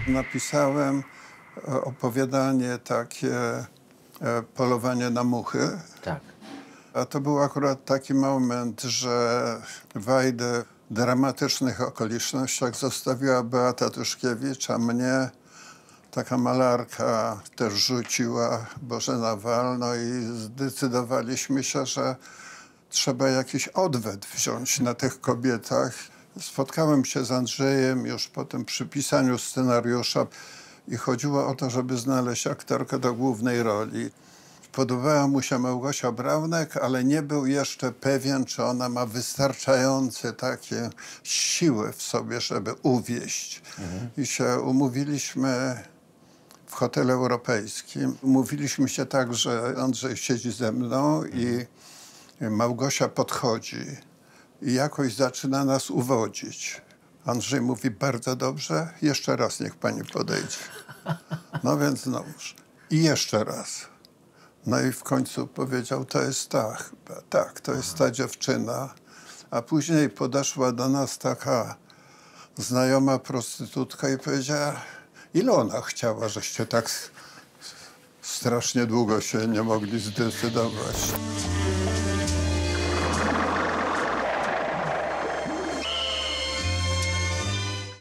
Napisałem opowiadanie takie Polowanie na muchy. Tak. A to był akurat taki moment, że Wajdę w dramatycznych okolicznościach zostawiła Beata Tyszkiewicz, a mnie taka malarka też rzuciła, Bożena Wal. No i zdecydowaliśmy się, że trzeba jakiś odwet wziąć na tych kobietach. Spotkałem się z Andrzejem już potem przy pisaniu scenariusza i chodziło o to, żeby znaleźć aktorkę do głównej roli. Podobała mu się Małgosia Braunek, ale nie był jeszcze pewien, czy ona ma wystarczające takie siły w sobie, żeby uwieść. I się umówiliśmy w hotelu europejskim. Umówiliśmy się tak, że Andrzej siedzi ze mną i Małgosia podchodzi i jakoś zaczyna nas uwodzić. Andrzej mówi: bardzo dobrze, jeszcze raz niech pani podejdzie. No więc znowuż. I jeszcze raz. No i w końcu powiedział: to jest ta chyba, tak, to jest ta dziewczyna. A później podeszła do nas taka znajoma prostytutka i powiedziała: ile ona chciała, żeście tak strasznie długo się nie mogli zdecydować.